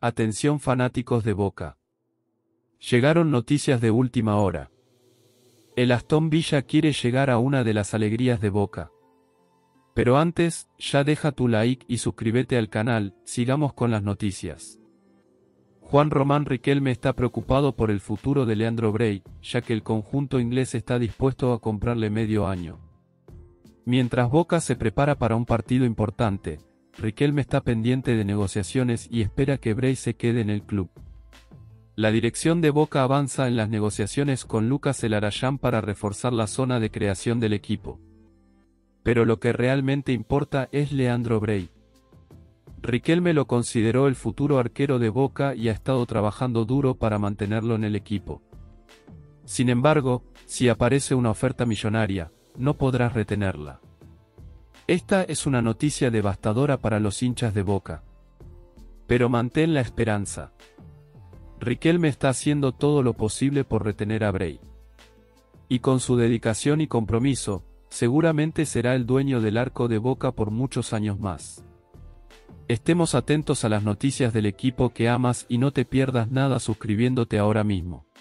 Atención fanáticos de Boca. Llegaron noticias de última hora. El Aston Villa quiere llegar a una de las alegrías de Boca. Pero antes, ya deja tu like y suscríbete al canal, sigamos con las noticias. Juan Román Riquelme está preocupado por el futuro de Leandro Bray, ya que el conjunto inglés está dispuesto a comprarle medio año. Mientras Boca se prepara para un partido importante, Riquelme está pendiente de negociaciones y espera que Bray se quede en el club. La dirección de Boca avanza en las negociaciones con Lucas Elarayán para reforzar la zona de creación del equipo. Pero lo que realmente importa es Leandro Bray. Riquelme lo consideró el futuro arquero de Boca y ha estado trabajando duro para mantenerlo en el equipo. Sin embargo, si aparece una oferta millonaria, no podrás retenerla. Esta es una noticia devastadora para los hinchas de Boca. Pero mantén la esperanza. Riquelme está haciendo todo lo posible por retener a Bray. Y con su dedicación y compromiso, seguramente será el dueño del arco de Boca por muchos años más. Estemos atentos a las noticias del equipo que amas y no te pierdas nada suscribiéndote ahora mismo.